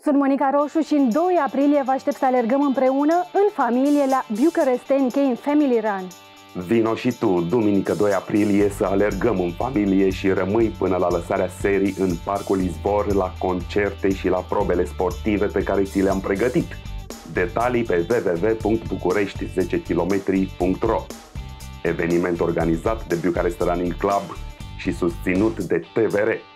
Sunt Monica Roșu și în 2 aprilie vă aștept să alergăm împreună în familie la Bucharest 10K Family Run. Vino și tu, duminică 2 aprilie, să alergăm în familie și rămâi până la lăsarea serii în Parcul Izvor, la concerte și la probele sportive pe care ți le-am pregătit. Detalii pe www.bucurești10km.ro. Eveniment organizat de Bucharest Running Club și susținut de TVR.